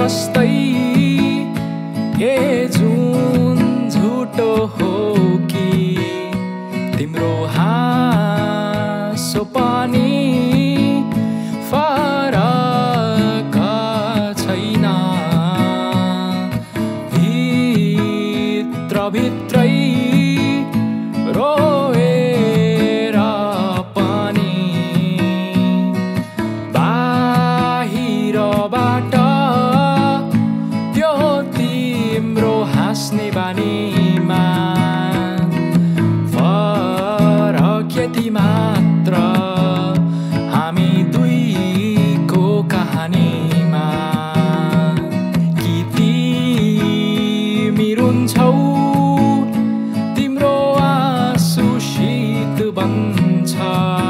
जस्तै ए जुन झुटो हो कि तिम्रो हाँसो पनि फरक छैन भित्रै रोएर पनि बाहिरबाट त्यो तिम्रो हाँस्ने बानीमा फरक यति मात्र हामी दुईको कहानीमा कि तिमी रुन्छौ तिम्रो आँसु शीत बन्छ